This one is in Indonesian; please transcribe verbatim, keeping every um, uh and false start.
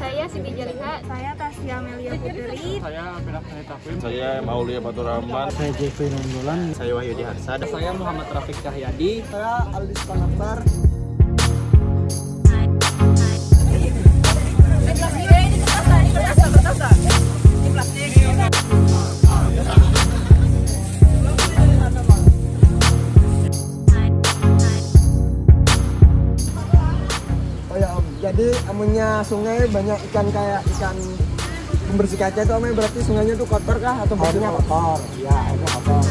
Saya Siti Jaliha. Saya Tasya Amelia Putri. Saya Pinah Takwim. Saya Maulia Faturrahman. Saya Jeffrey Nunggulan. Saya Wahyudi Harsad. Saya Muhammad Rafiq Cahyadi. Saya Aldis Panakbar. Oh ya Om, jadi amunnya sungai banyak ikan kayak ikan pembersih kaca itu Om, berarti sungainya tuh kotor kah atau bersihnya kotor? Ya, itu kotor.